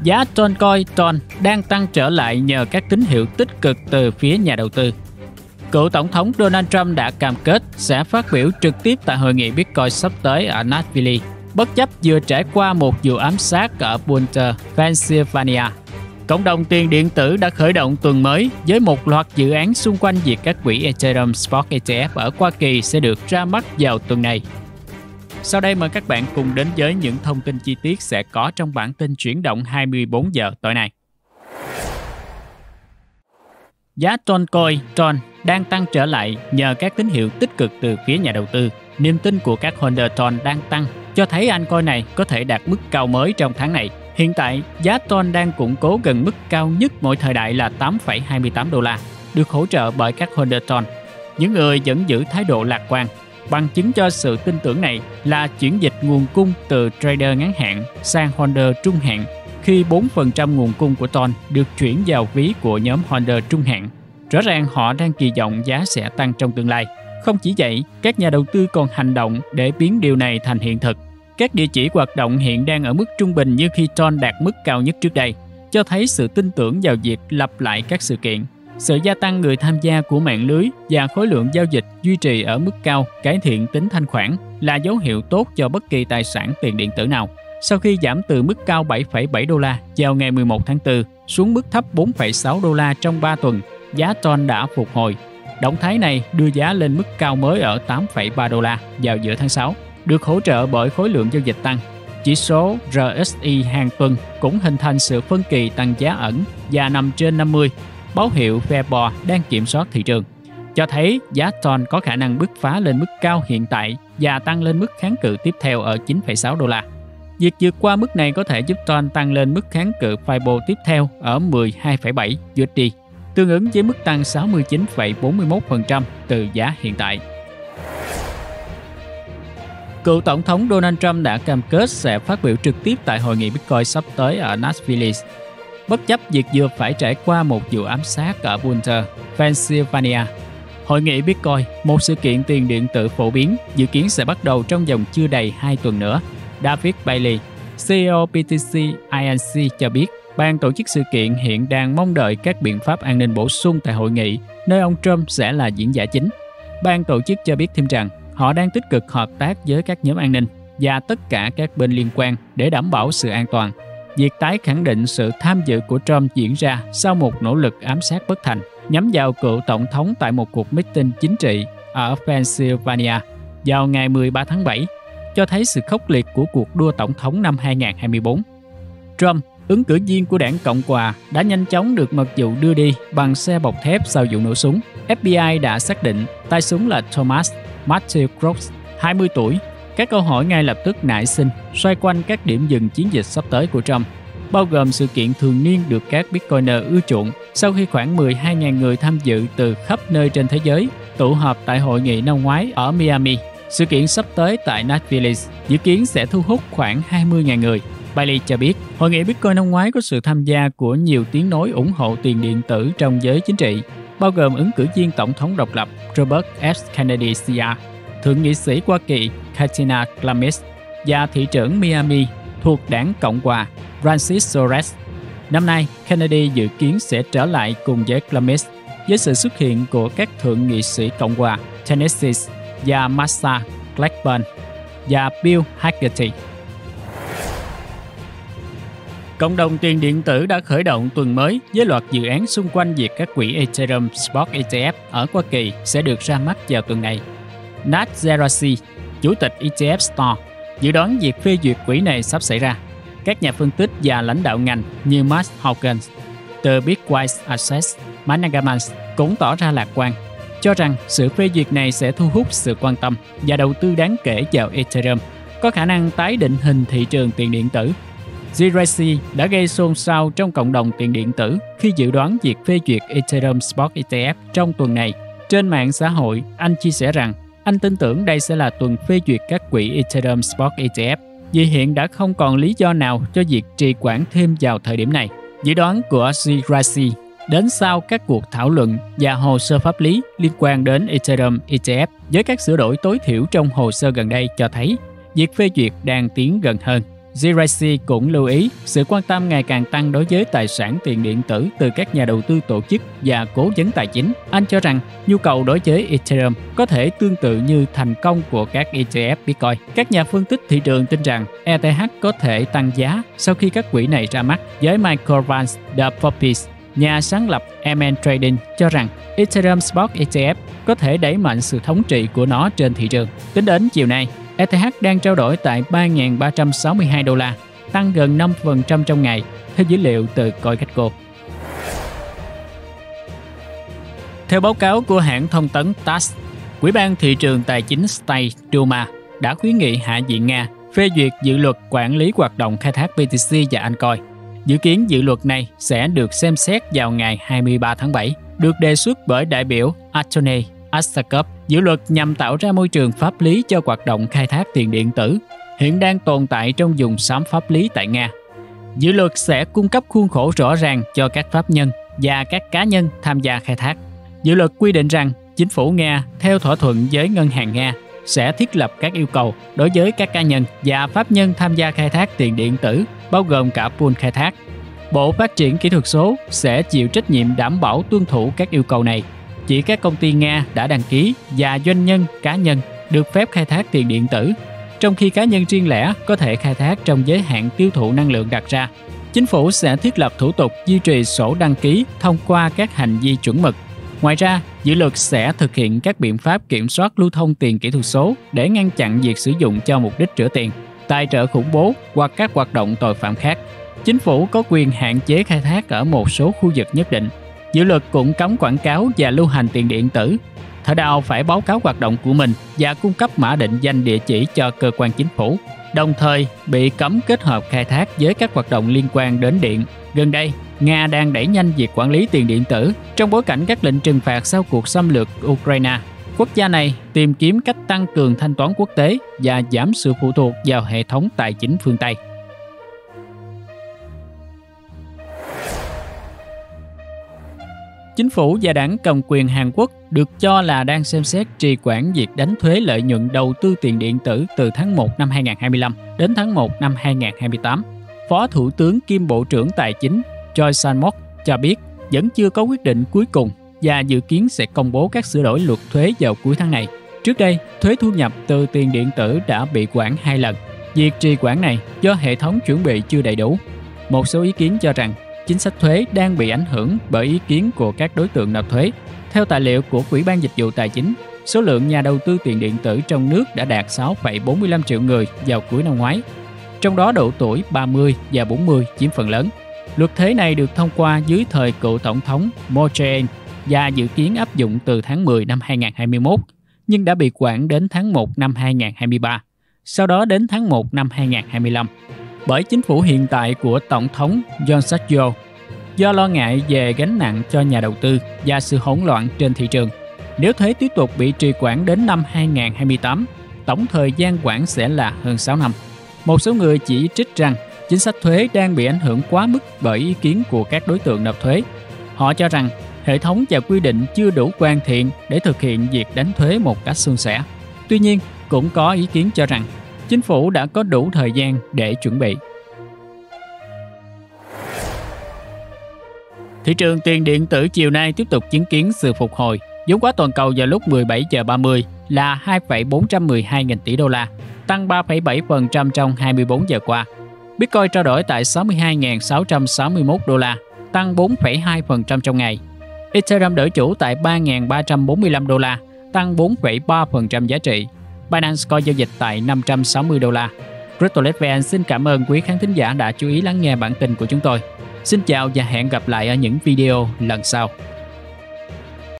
Giá Tron đang tăng trở lại nhờ các tín hiệu tích cực từ phía nhà đầu tư. Cựu Tổng thống Donald Trump đã cam kết sẽ phát biểu trực tiếp tại hội nghị Bitcoin sắp tới ở Nashville, bất chấp vừa trải qua một vụ ám sát ở Boulder, Pennsylvania. Cộng đồng tiền điện tử đã khởi động tuần mới với một loạt dự án xung quanh việc các quỹ Ethereum Spot ETF ở Hoa Kỳ sẽ được ra mắt vào tuần này. Sau đây mời các bạn cùng đến với những thông tin chi tiết sẽ có trong bản tin chuyển động 24 giờ tối nay. Giá Tron đang tăng trở lại nhờ các tín hiệu tích cực từ phía nhà đầu tư. Niềm tin của các holder Tron đang tăng, cho thấy altcoin này có thể đạt mức cao mới trong tháng này. Hiện tại, giá Tron đang củng cố gần mức cao nhất mọi thời đại là 8,28 đô la, được hỗ trợ bởi các holder Tron. Những người vẫn giữ thái độ lạc quan. Bằng chứng cho sự tin tưởng này là chuyển dịch nguồn cung từ trader ngắn hạn sang holder trung hạn, khi 4% nguồn cung của Tron được chuyển vào ví của nhóm holder trung hạn. Rõ ràng họ đang kỳ vọng giá sẽ tăng trong tương lai. Không chỉ vậy, các nhà đầu tư còn hành động để biến điều này thành hiện thực. Các địa chỉ hoạt động hiện đang ở mức trung bình như khi Tron đạt mức cao nhất trước đây, cho thấy sự tin tưởng vào việc lặp lại các sự kiện. Sự gia tăng người tham gia của mạng lưới và khối lượng giao dịch duy trì ở mức cao, cải thiện tính thanh khoản là dấu hiệu tốt cho bất kỳ tài sản tiền điện tử nào. Sau khi giảm từ mức cao 7,7 đô la vào ngày 11 tháng 4 xuống mức thấp 4,6 đô la trong 3 tuần, giá Tron đã phục hồi. Động thái này đưa giá lên mức cao mới ở 8,3 đô la vào giữa tháng 6, được hỗ trợ bởi khối lượng giao dịch tăng. Chỉ số RSI hàng tuần cũng hình thành sự phân kỳ tăng giá ẩn và nằm trên 50, báo hiệu phe bò đang kiểm soát thị trường, cho thấy giá Tron có khả năng bứt phá lên mức cao hiện tại và tăng lên mức kháng cự tiếp theo ở 9,6 đô la. Việc vượt qua mức này có thể giúp Tron tăng lên mức kháng cự Fibo tiếp theo ở 12,7 USD, tương ứng với mức tăng 69,41% từ giá hiện tại. Cựu Tổng thống Donald Trump đã cam kết sẽ phát biểu trực tiếp tại hội nghị Bitcoin sắp tới ở Nashville, bất chấp việc vừa phải trải qua một vụ ám sát ở Boulder, Pennsylvania. Hội nghị Bitcoin, một sự kiện tiền điện tử phổ biến, dự kiến sẽ bắt đầu trong vòng chưa đầy 2 tuần nữa. David Bailey, CEO BTC Inc. cho biết, ban tổ chức sự kiện hiện đang mong đợi các biện pháp an ninh bổ sung tại hội nghị, nơi ông Trump sẽ là diễn giả chính. Ban tổ chức cho biết thêm rằng, họ đang tích cực hợp tác với các nhóm an ninh và tất cả các bên liên quan để đảm bảo sự an toàn. Việc tái khẳng định sự tham dự của Trump diễn ra sau một nỗ lực ám sát bất thành nhắm vào cựu tổng thống tại một cuộc meeting chính trị ở Pennsylvania vào ngày 13 tháng 7, cho thấy sự khốc liệt của cuộc đua tổng thống năm 2024. Trump, ứng cử viên của đảng Cộng hòa, đã nhanh chóng được mật vụ đưa đi bằng xe bọc thép sau vụ nổ súng. FBI đã xác định tay súng là Thomas Matthew Crooks, 20 tuổi. Các câu hỏi ngay lập tức nảy sinh xoay quanh các điểm dừng chiến dịch sắp tới của Trump, bao gồm sự kiện thường niên được các Bitcoiner ưa chuộng sau khi khoảng 12.000 người tham dự từ khắp nơi trên thế giới tụ họp tại hội nghị năm ngoái ở Miami. Sự kiện sắp tới tại Nashville dự kiến sẽ thu hút khoảng 20.000 người. Bailey cho biết, hội nghị Bitcoin năm ngoái có sự tham gia của nhiều tiếng nói ủng hộ tiền điện tử trong giới chính trị, bao gồm ứng cử viên tổng thống độc lập Robert F. Kennedy Jr., thượng nghị sĩ Hoa Kỳ Katina Klamis và thị trưởng Miami thuộc đảng Cộng hòa Francis Suarez. Năm nay, Kennedy dự kiến sẽ trở lại cùng với Klamis với sự xuất hiện của các thượng nghị sĩ Cộng hòa Tennessee và Marsha Blackburn và Bill Hagerty. Cộng đồng tiền điện tử đã khởi động tuần mới với loạt dự án xung quanh việc các quỹ Ethereum Spot ETF ở Hoa Kỳ sẽ được ra mắt vào tuần này. Nat Geraci, chủ tịch ETF Store, dự đoán việc phê duyệt quỹ này sắp xảy ra. Các nhà phân tích và lãnh đạo ngành như Matt Hawkins từ Bitwise Assets Management cũng tỏ ra lạc quan, cho rằng sự phê duyệt này sẽ thu hút sự quan tâm và đầu tư đáng kể vào Ethereum, có khả năng tái định hình thị trường tiền điện tử. Geraci đã gây xôn xao trong cộng đồng tiền điện tử khi dự đoán việc phê duyệt Ethereum Spot ETF trong tuần này. Trên mạng xã hội, anh chia sẻ rằng anh tin tưởng đây sẽ là tuần phê duyệt các quỹ Ethereum Spot ETF, vì hiện đã không còn lý do nào cho việc trì hoãn thêm vào thời điểm này. Dự đoán của Geraci đến sau các cuộc thảo luận và hồ sơ pháp lý liên quan đến Ethereum ETF với các sửa đổi tối thiểu trong hồ sơ gần đây cho thấy việc phê duyệt đang tiến gần hơn. Geraci cũng lưu ý sự quan tâm ngày càng tăng đối với tài sản tiền điện tử từ các nhà đầu tư tổ chức và cố vấn tài chính. Anh cho rằng nhu cầu đối với Ethereum có thể tương tự như thành công của các ETF Bitcoin. Các nhà phân tích thị trường tin rằng ETH có thể tăng giá sau khi các quỹ này ra mắt. Với Michael Vance de Popis, nhà sáng lập MN Trading, cho rằng Ethereum Spot ETF có thể đẩy mạnh sự thống trị của nó trên thị trường. Tính đến chiều nay, ETH đang trao đổi tại 3.362 đô la, tăng gần 5% trong ngày, theo dữ liệu từ CoinGecko. Theo báo cáo của hãng thông tấn TASS, Ủy ban Thị trường Tài chính State Duma đã khuyến nghị Hạ viện Nga phê duyệt dự luật quản lý hoạt động khai thác BTC và altcoin. Dự kiến dự luật này sẽ được xem xét vào ngày 23 tháng 7, được đề xuất bởi đại biểu Anthony Astakov. Dự luật nhằm tạo ra môi trường pháp lý cho hoạt động khai thác tiền điện tử, hiện đang tồn tại trong vùng xám pháp lý tại Nga. Dự luật sẽ cung cấp khuôn khổ rõ ràng cho các pháp nhân và các cá nhân tham gia khai thác. Dự luật quy định rằng chính phủ Nga, theo thỏa thuận với Ngân hàng Nga, sẽ thiết lập các yêu cầu đối với các cá nhân và pháp nhân tham gia khai thác tiền điện tử, bao gồm cả pool khai thác. Bộ Phát triển Kỹ thuật số sẽ chịu trách nhiệm đảm bảo tuân thủ các yêu cầu này. Chỉ các công ty Nga đã đăng ký và doanh nhân cá nhân được phép khai thác tiền điện tử, trong khi cá nhân riêng lẻ có thể khai thác trong giới hạn tiêu thụ năng lượng đặt ra. Chính phủ sẽ thiết lập thủ tục duy trì sổ đăng ký thông qua các hành vi chuẩn mực. Ngoài ra, dự luật sẽ thực hiện các biện pháp kiểm soát lưu thông tiền kỹ thuật số để ngăn chặn việc sử dụng cho mục đích rửa tiền, tài trợ khủng bố hoặc các hoạt động tội phạm khác. Chính phủ có quyền hạn chế khai thác ở một số khu vực nhất định. Dự luật cũng cấm quảng cáo và lưu hành tiền điện tử. Thợ đào phải báo cáo hoạt động của mình và cung cấp mã định danh địa chỉ cho cơ quan chính phủ, đồng thời bị cấm kết hợp khai thác với các hoạt động liên quan đến điện. Gần đây, Nga đang đẩy nhanh việc quản lý tiền điện tử trong bối cảnh các lệnh trừng phạt sau cuộc xâm lược Ukraine. Quốc gia này tìm kiếm cách tăng cường thanh toán quốc tế và giảm sự phụ thuộc vào hệ thống tài chính phương Tây. Chính phủ và đảng cầm quyền Hàn Quốc được cho là đang xem xét trì hoãn việc đánh thuế lợi nhuận đầu tư tiền điện tử từ tháng 1 năm 2025 đến tháng 1 năm 2028. Phó Thủ tướng kiêm Bộ trưởng Tài chính Choi Sang-mok cho biết vẫn chưa có quyết định cuối cùng và dự kiến sẽ công bố các sửa đổi luật thuế vào cuối tháng này. Trước đây, thuế thu nhập từ tiền điện tử đã bị hoãn 2 lần. Việc trì hoãn này do hệ thống chuẩn bị chưa đầy đủ. Một số ý kiến cho rằng chính sách thuế đang bị ảnh hưởng bởi ý kiến của các đối tượng nộp thuế. Theo tài liệu của Ủy ban Dịch vụ Tài chính, số lượng nhà đầu tư tiền điện tử trong nước đã đạt 6,45 triệu người vào cuối năm ngoái. Trong đó độ tuổi 30 và 40 chiếm phần lớn. Luật thuế này được thông qua dưới thời cựu Tổng thống Moon Jae-in và dự kiến áp dụng từ tháng 10 năm 2021, nhưng đã bị hoãn đến tháng 1 năm 2023, sau đó đến tháng 1 năm 2025. Bởi chính phủ hiện tại của Tổng thống Yoon Suk-yeol, do lo ngại về gánh nặng cho nhà đầu tư và sự hỗn loạn trên thị trường. Nếu thuế tiếp tục bị trì hoãn đến năm 2028, tổng thời gian hoãn sẽ là hơn 6 năm. Một số người chỉ trích rằng chính sách thuế đang bị ảnh hưởng quá mức bởi ý kiến của các đối tượng nộp thuế. Họ cho rằng hệ thống và quy định chưa đủ hoàn thiện để thực hiện việc đánh thuế một cách suôn sẻ. Tuy nhiên, cũng có ý kiến cho rằng chính phủ đã có đủ thời gian để chuẩn bị. Thị trường tiền điện tử chiều nay tiếp tục chứng kiến sự phục hồi. Vốn hóa toàn cầu vào lúc 17 giờ 30 là 2,412 nghìn tỷ đô la, tăng 3,7% trong 24 giờ qua. Bitcoin trao đổi tại 62.661 đô la, tăng 4,2% trong ngày. Ethereum đổi chủ tại 3.345 đô la, tăng 4,3% giá trị. Binance Coin giao dịch tại 560 đô la. CryptoLitVN xin cảm ơn quý khán thính giả đã chú ý lắng nghe bản tin của chúng tôi. Xin chào và hẹn gặp lại ở những video lần sau.